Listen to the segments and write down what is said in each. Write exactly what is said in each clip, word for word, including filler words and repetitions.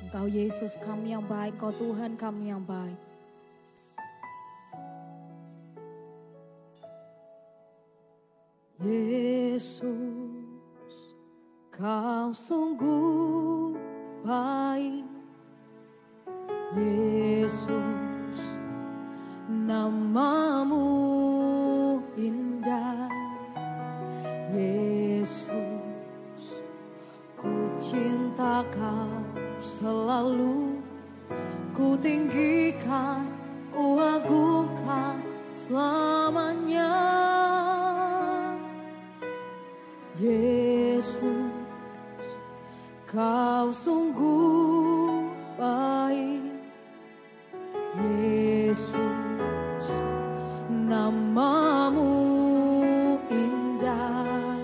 Engkau Yesus kami yang baik, Engkau Tuhan kami yang baik. Yesus, Kau sungguh baik. Yesus, namamu indah. Yesus, ku cinta Kau selalu. Ku tinggikan, ku agungkan selamanya. Yesus, Kau sungguh baik. Yesus, namamu indah.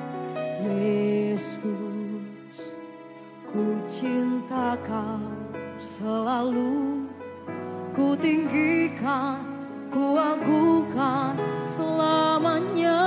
Yesus, ku cinta Kau selalu. Ku tinggikan, ku agungkan selamanya.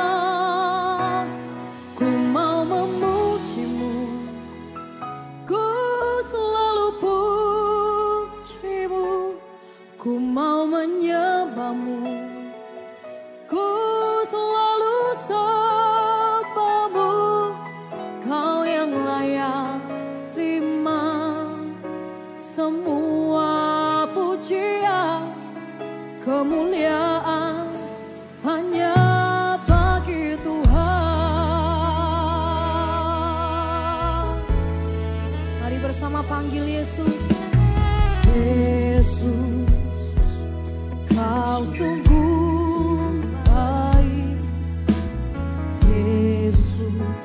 Ku mau memujimu, ku selalu pujimu. Ku mau menyembahmu, ku selalu sembahmu. Kau yang layak terima semua pujian, kemuliaan hanya bagi Tuhan. Mari bersama panggil Yesus. Yesus, Kau sungguh baik. Yesus,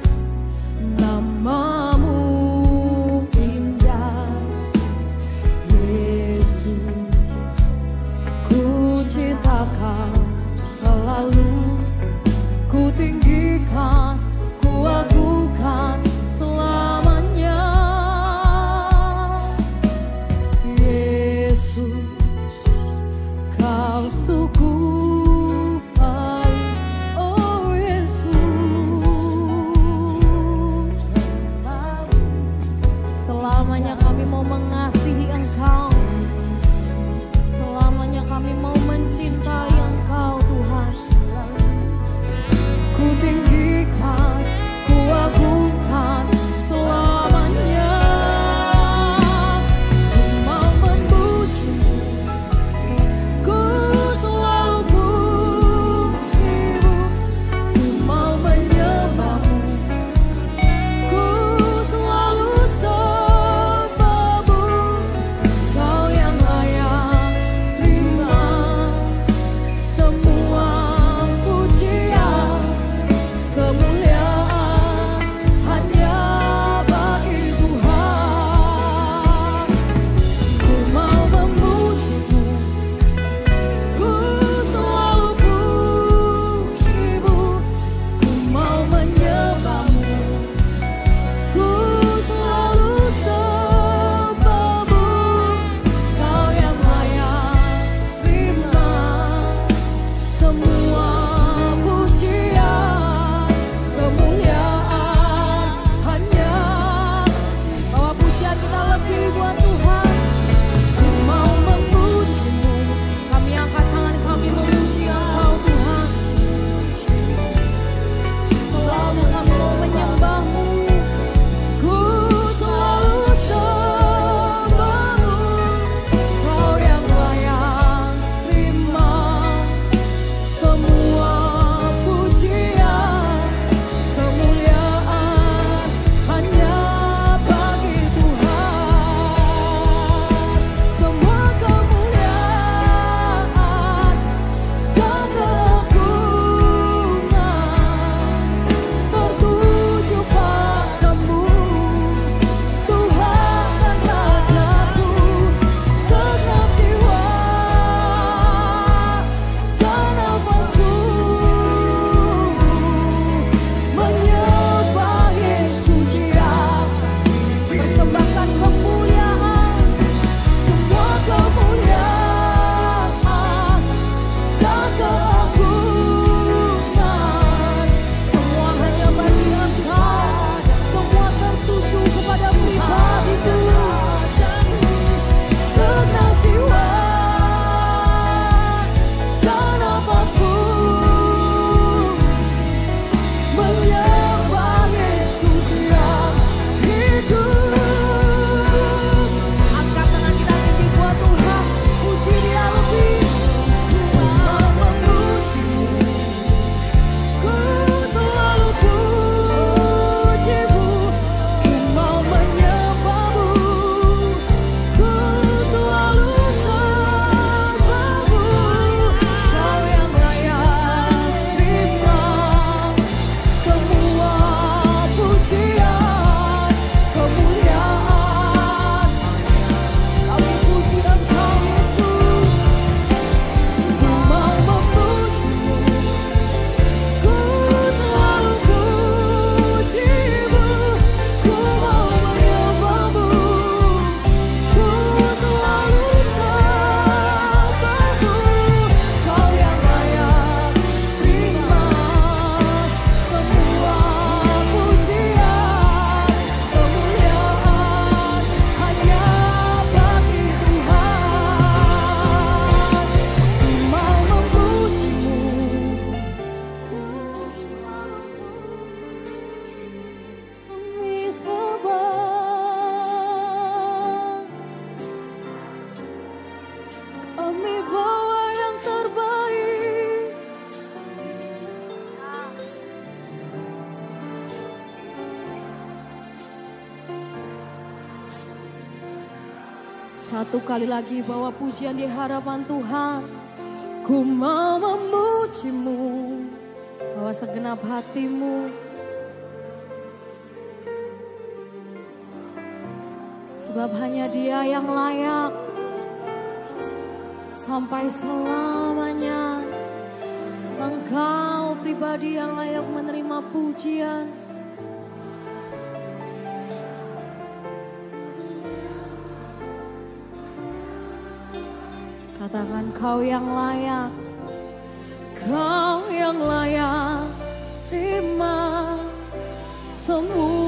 namamu indah. Yesus, ku cinta Kau selalu. Ku tinggikan, ku agungkan selamanya. Yesus, Kau sungguh baik. Oh Yesus, selamanya kami mau mengasihi Engkau. Selamanya kami mau mencintai Engkau Tuhan. Ku tinggikan, ku agungkan selamanya. Ku mau memujimu, ku selalu pujimu. Ku mau menyembahmu, ku selalu sembahmu. Kau yang layak terima Satu kali lagi bawa pujian di hadapan Tuhan. Ku mau memujimu, bawa segenap hatimu. Sebab hanya Dia yang layak sampai selamanya. Engkau pribadi yang layak menerima pujian. Katakan Kau yang layak, Kau yang layak terima semua